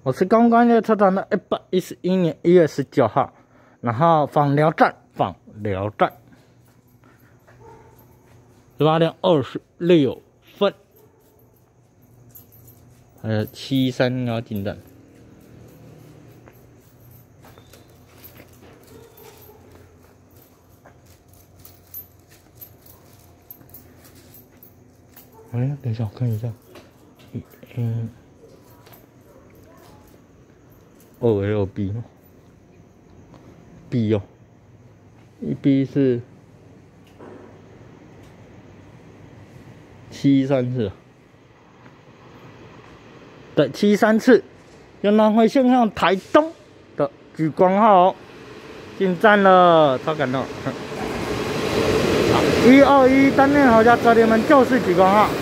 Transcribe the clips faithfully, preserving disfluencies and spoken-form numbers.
我是公关列车团的一百一十一年一月十九号，然后访寮站，访寮站，十八点二十六分，还有七三幺进站。 哎，等一下，我看一下，嗯，二 L B 哦 ，B 哦，一 B 是七三次，对，七三次，云南会线向台东的莒光号哦，进站了，超感动。一二一单面好家车，你们就是莒光号。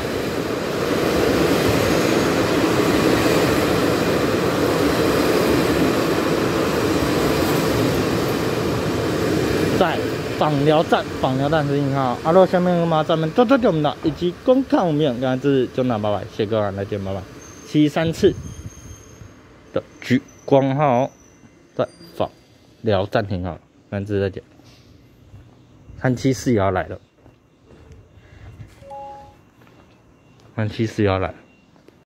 在访寮站，访寮站是信号。阿罗下面马咱们多多点我们的，以及观看我们，刚才是就那拜拜，谢各位再见，拜拜。七三次的莒光号在访寮站停好，刚才再见。三七四也要来了，三七四也要来了。